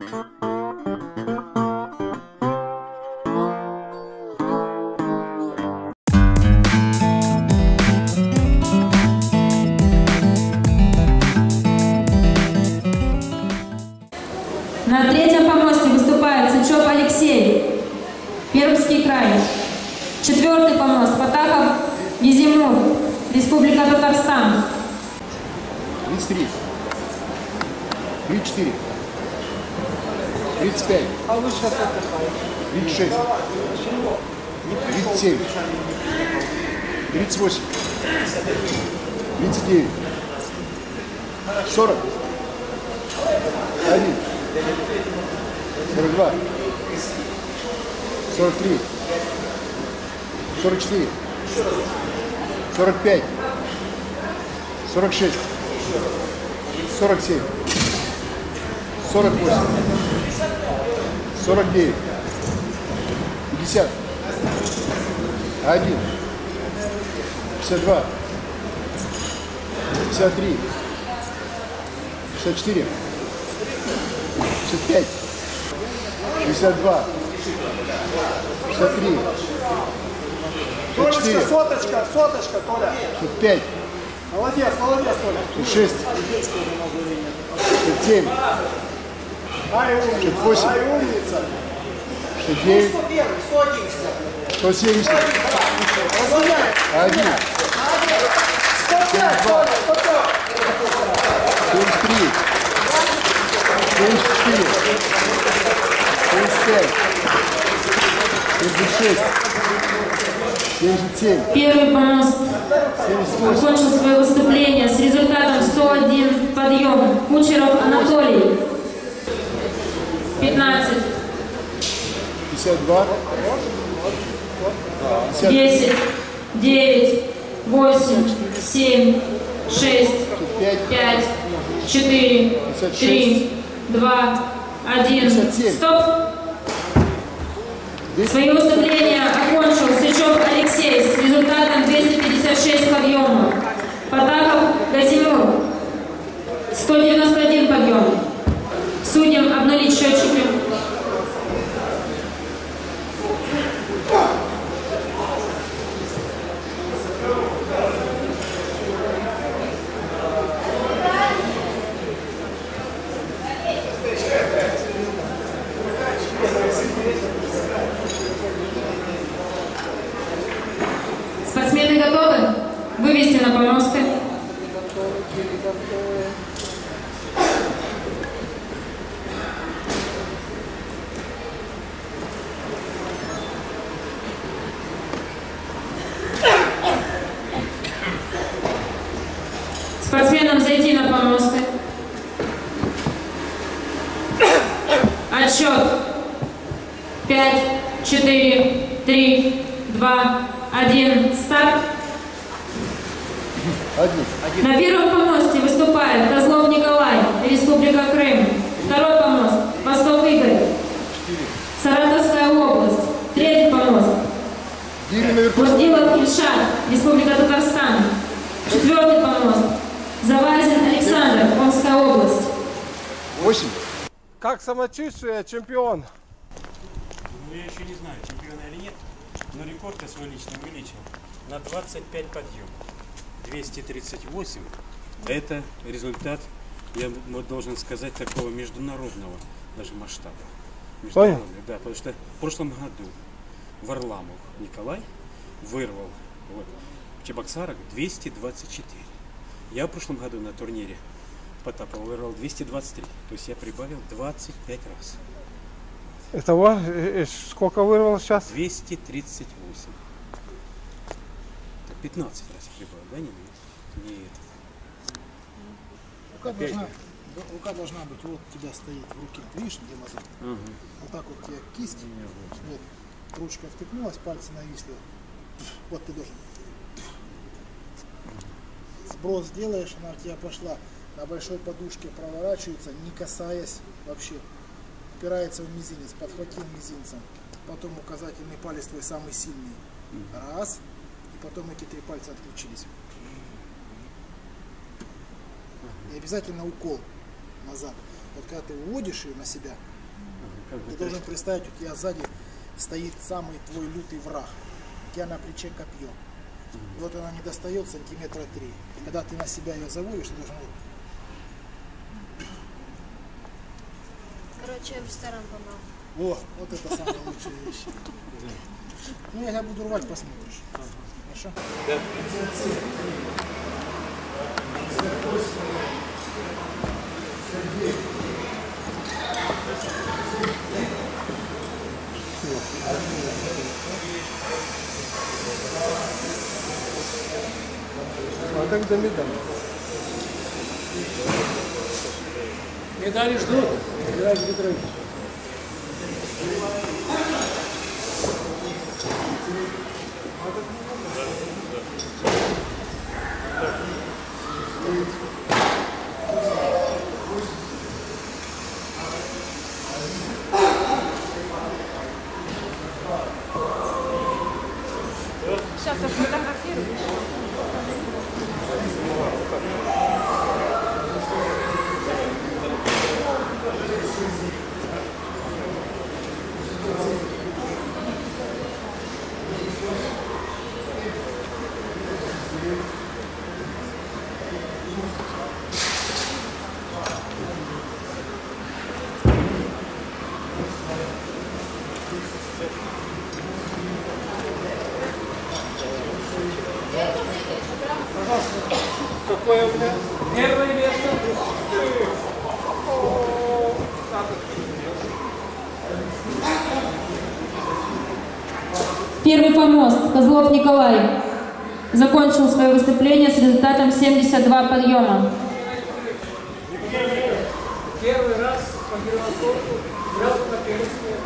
На третьем помосте выступает Сычев Алексей, Пермский край. Четвертый помост Потаков Гизимур, Республика Татарстан. 33, 34, 35, 36, 37, 38, 39, 40, 41, 42, 43, 44, 45, 46, 47, 48, 49, 50, 1, 52, 53, 54, 65, 62, 63, 64, соточка, Толя. 65, Молодец, Толя. 66, 67, Ай, умница. 68, Ай, умница. 69, 170, 1, 72, 73, 74, 75, 76, 77, Первый помост 78, закончил свое выступление с результатом 101 подъем. Кучеров Анатолий. 15, 52, 10, 9, 8, 7, 6, 5, 4, 3, 2, 1. Стоп! Свое выступление окончил Сычев Алексей с результатом 256 подъемов. Потаков Газимур 191 подъем. Судьям обнулить счетчики. Спортсмены готовы? Вывести на помосты. Спортсменам зайти на помосты. Отсчет. 5, 4, 3, 2, 1. Старт. На первом помосте выступает Козлов Николай, Республика Крым. Второй помост Восток Игорь, Саратовская область. Третий помост Гвоздилов Ильшат, Республика Татарстан. Четвертый помост Завазин Александр, Омская область. 8. Как самочувствие, чемпион? Ну, я еще не знаю, чемпион или нет, но рекорд я свой личный увеличил на 25 подъемов. 238 – это результат, я должен сказать, такого международного даже масштаба. Международный, да, потому что в прошлом году Варламов Николай вырвал в Чебоксарах 224. Я в прошлом году на турнире Потапова вырвал 223, то есть я прибавил 25 раз. Итого, сколько вырвал сейчас? 238. 15 раз я прибавил, да, не это. Рука должна быть, вот у тебя стоит в руке, видишь, где мозоль? Вот так вот у тебя кисть, вот, ручка втыкнулась, пальцы нависли, вот ты должен. Сброс делаешь, она у тебя пошла на большой подушке, проворачивается, не касаясь вообще, упирается в мизинец, подхватил мизинцем, потом указательный палец твой самый сильный, раз, и потом эти 3 пальца отключились. И обязательно укол назад. Вот когда ты уводишь ее на себя, Ты должен представить, у тебя сзади стоит самый твой лютый враг. У тебя на плече копье. И вот она не достает сантиметра 3. И когда ты на себя ее заводишь, ты должен... Короче, в ресторан помал. О, вот это самые лучшие вещи. Ну, я буду рвать, посмотришь. Хорошо? Да. А когда медаль? Медали ждут. Геннадий Петрович. Сейчас я сфотографирую. Какое у меня? Первое место. Первый помост. Козлов Николай. Закончил свое выступление с результатом 72 подъема. Первый раз по гироскопу взял на первенстве.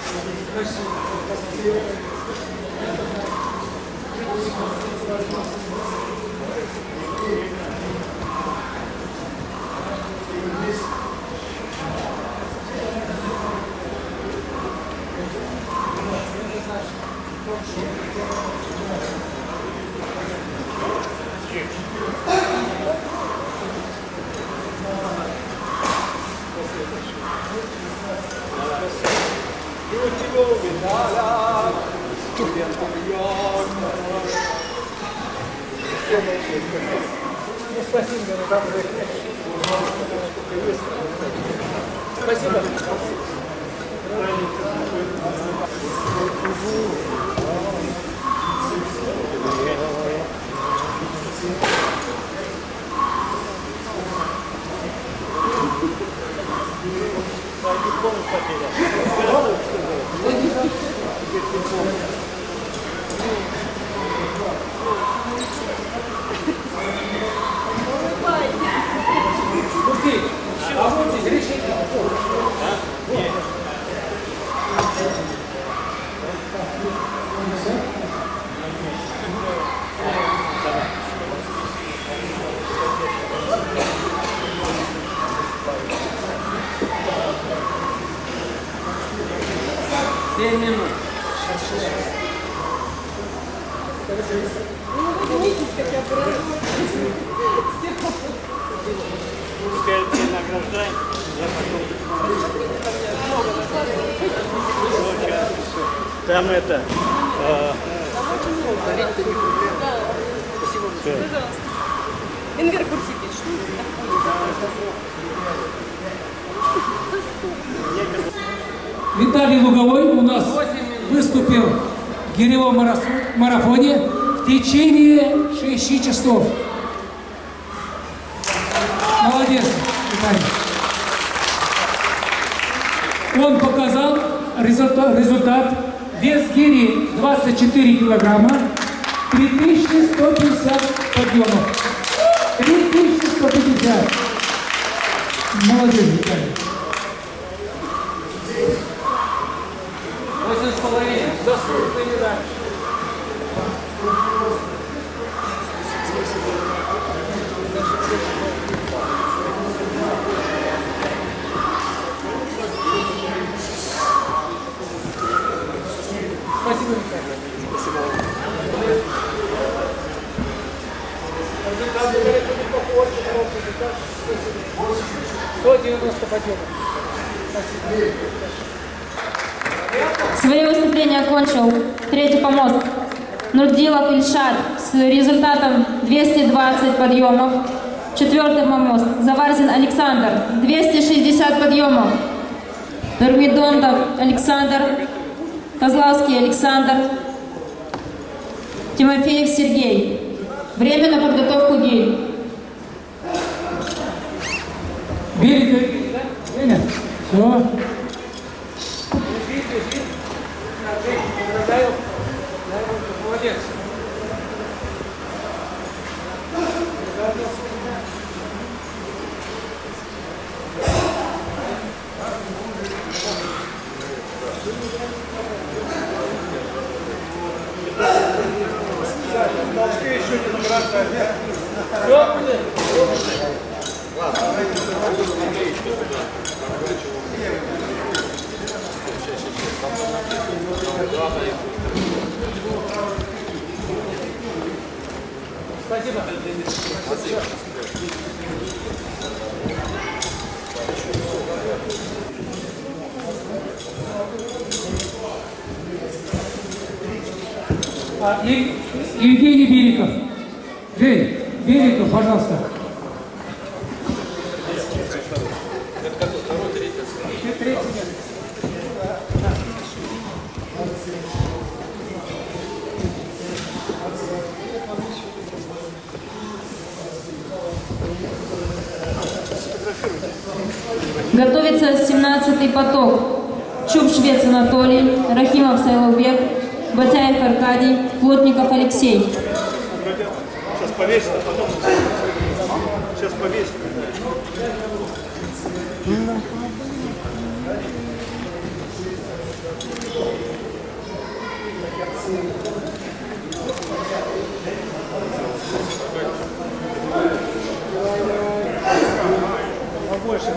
Спасибо. А вот здесь решение. Там это... Ингер Курсики, что? Виталий Луговой у нас выступил в гиревом марафоне в течение 6 часов. Молодец, Виталий. Он показал результат. Вес гири 24 килограмма, 3150 подъемов. 3150. Молодец, Виталий. 8,5. Заслуженный медаль. Спасибо, Михаил. Спасибо. Результат говорит, не похож, 190 подъемов. Спасибо. Свое выступление окончил третий помост Нурдилов Ильшат с результатом 220 подъемов. Четвертый помост Заварзин Александр, 260 подъемов. Нурмидондов Александр, Козловский Александр, Тимофеев Сергей. Время на подготовку гирь. Берег, да? Все. Молодец. Спасибо. Евгений Бериков. Жень, Бериков, пожалуйста. Готовится 17-й поток. Чуб Швец Анатолий, Рахимов Сайловбек, Батяев Аркадий, Плотников Алексей. Сейчас повесит, а потом... Сейчас повесит. Побольше.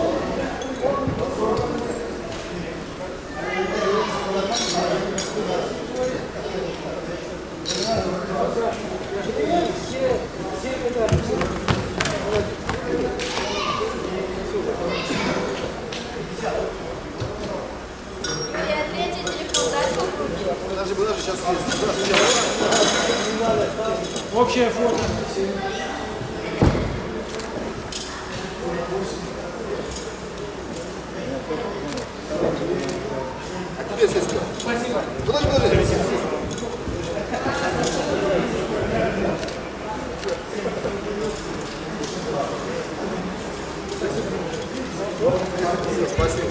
Общая фото. Спасибо. Подожди, подожди. Спасибо.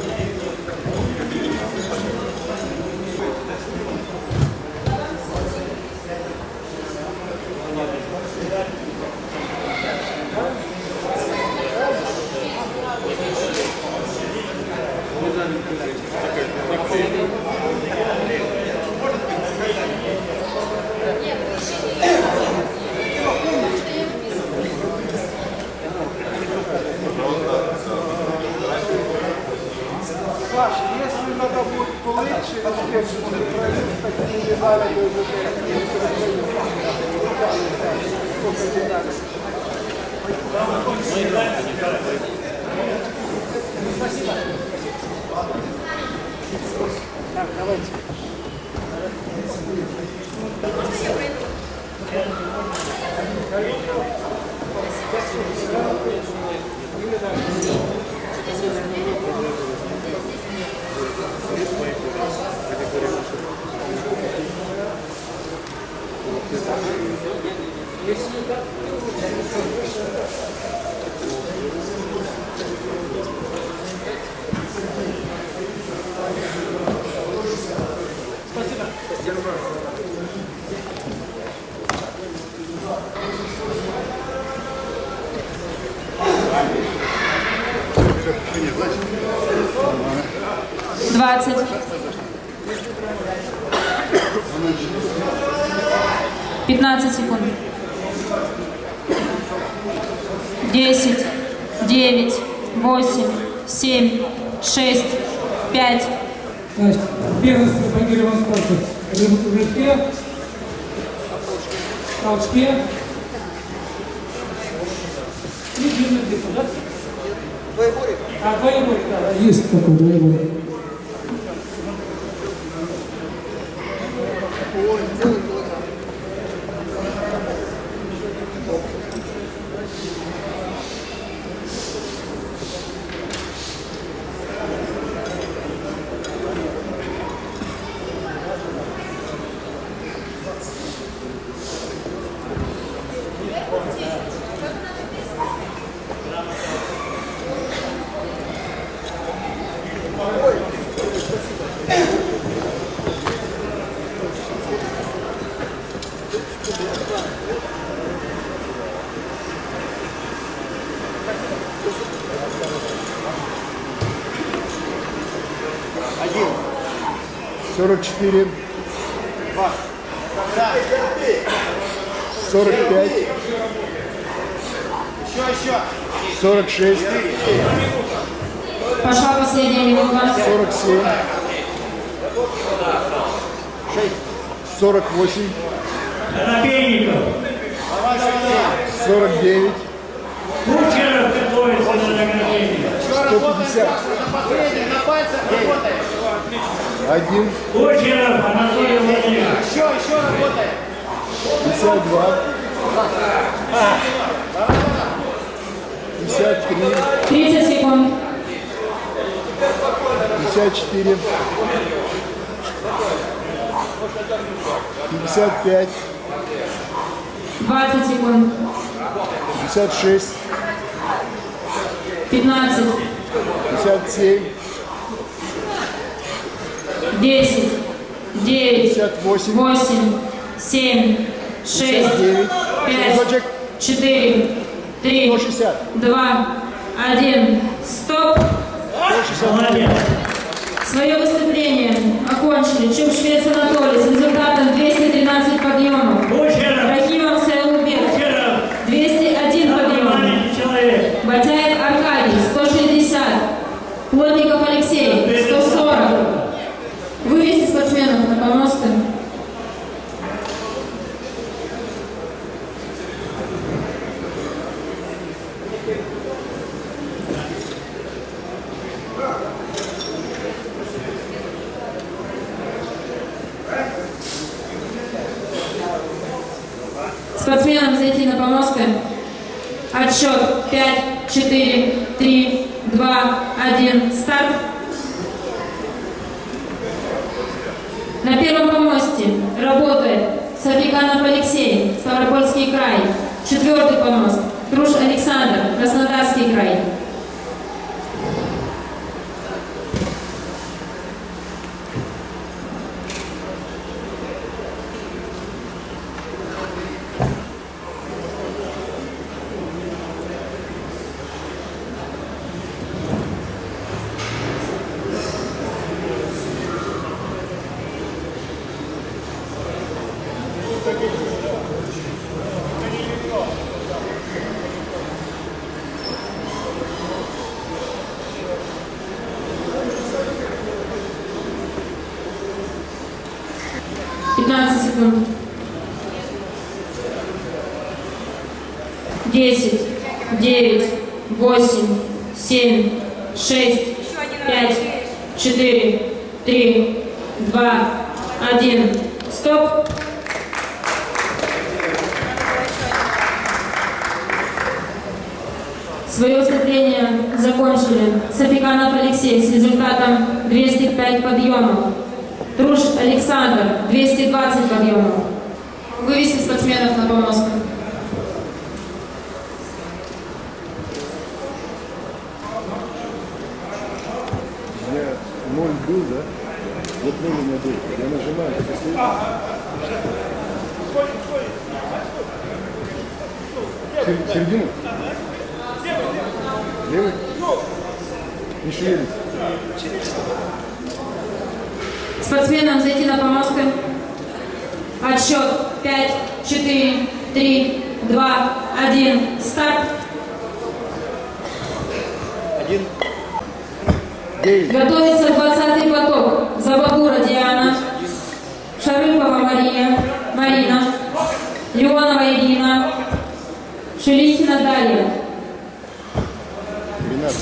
Саша, если надо будет полегче, такие медали Спасибо. Так, давайте. Двадцать. 15 секунд. 10, 9, 8, 7, 6, 5. Значит, первенство по гиревому спорту в рывке, толчке и длинный длину, да? Двоеборье? А, двоеборье, да. Есть такой двоеборье. Один. 44. 45. 46. Пошла последняя минута. 47. 48. 49. 150. 1. 52. 53. 30 секунд. 54. 55. 20 секунд. 56. 15. 57. 10. 9. 58. 8. 7. 6. 5. 4. 3. 160. 2. 1. Стоп. 160. Свое выступление окончили Чуб-Швец Анатолий с результатом 213 подъемов. Рахимов Сайлубек 201 подъем. Батяев Аркадий 160. Плотников Алексей 140. Вывести спортсменов на помосты. Спортсменам зайти на помосты. Отсчет 5, 4, 3, 2, 1. Старт. На первом помосте работает Сафиканов Алексей, Ставропольский край. 4-й помост. Труш Александр, Краснодарский край. Секунд. 10, 9, 8, 7, 6, 5, 4, 3, 2, 1. Стоп. Свое выступление закончили Сафиканов Алексей с результатом 205 подъемов. Труш Александр 220 подъемов. Вывести спортсменов на помост. Я 0 был, да? Вот 0 у меня был. Я нажимаю, это стоит. Середину? Левый? Не шевелись. Спортсменам зайти на помосты. Отсчет 5, 4, 3, 2, 1. Старт. 1. 9. Готовится 20-й поток. Забагура Диана. Шарыпова Марина. Леонова Ирина. Шелихина Дарья. 13.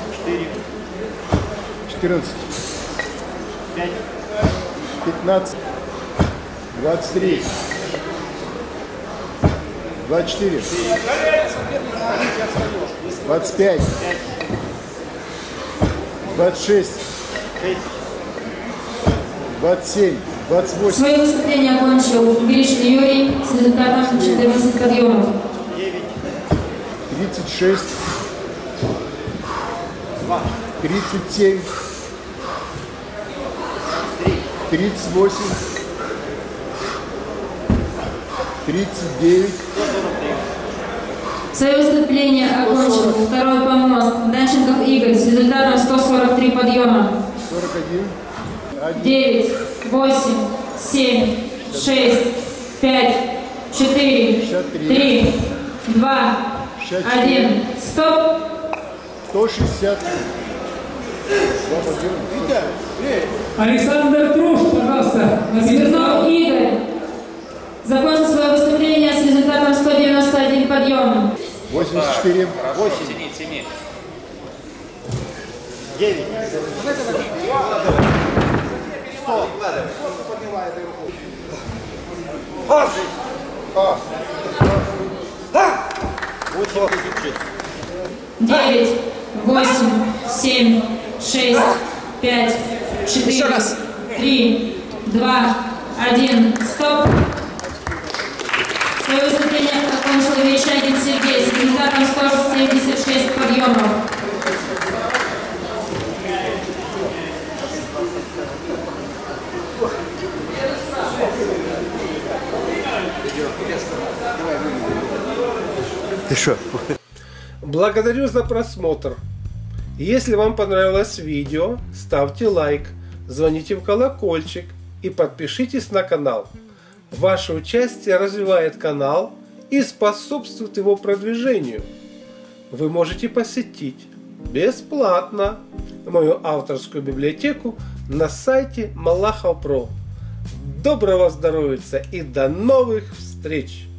14. 5. 15. 23. 24. 25. 26. 27. 28. Свое выступление окончил Гришин Юрий с результатом 14 подъемов. 36. 37. 38, 39. Свое выступление окончил второй помост Данченков Игорь с результатом 143 подъема. 41. 9, 8, 7, 6, 5, 4, 3, 2, 1. Стоп! 160. Александр Труш, пожалуйста, на Смирнов Игорь закончил свое выступление с результатом 191 подъема. 84. 8. 9. Девять, 8, 7, 6, 5, 4, 3, 2, 1. Стоп! Свое выступление окончил Верещагин Сергей с результатом 176 подъемов. Ты что? Благодарю за просмотр. Если вам понравилось видео, ставьте лайк, звоните в колокольчик и подпишитесь на канал. Ваше участие развивает канал и способствует его продвижению. Вы можете посетить бесплатно мою авторскую библиотеку на сайте Малахов Про. Доброго здоровья и до новых встреч!